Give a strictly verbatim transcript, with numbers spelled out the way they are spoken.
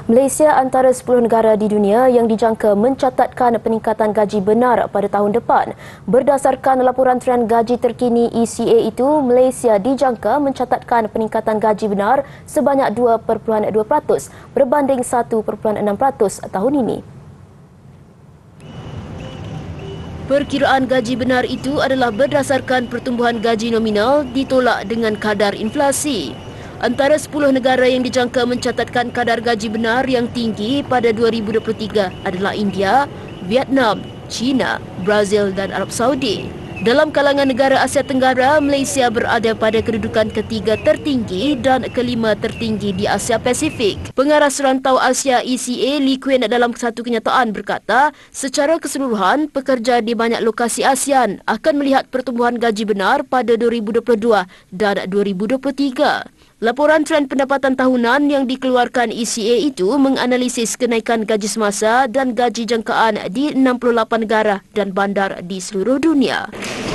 Malaysia antara sepuluh negara di dunia yang dijangka mencatatkan peningkatan gaji benar pada tahun depan. Berdasarkan laporan trend gaji terkini E C A itu, Malaysia dijangka mencatatkan peningkatan gaji benar sebanyak dua perpuluhan dua peratus berbanding satu perpuluhan enam peratus tahun ini. Perkiraan gaji benar itu adalah berdasarkan pertumbuhan gaji nominal ditolak dengan kadar inflasi. Antara sepuluh negara yang dijangka mencatatkan kadar gaji benar yang tinggi pada dua ribu dua puluh tiga adalah India, Vietnam, China, Brazil dan Arab Saudi. Dalam kalangan negara Asia Tenggara, Malaysia berada pada kedudukan ketiga tertinggi dan kelima tertinggi di Asia Pasifik. Pengarah Serantau Asia E C A, Lee Kuan dalam satu kenyataan berkata, secara keseluruhan, pekerja di banyak lokasi ASEAN akan melihat pertumbuhan gaji benar pada dua ribu dua puluh dua dan dua ribu dua puluh tiga. Laporan trend pendapatan tahunan yang dikeluarkan E C A itu menganalisis kenaikan gaji semasa dan gaji jangkaan di enam puluh lapan negara dan bandar di seluruh dunia.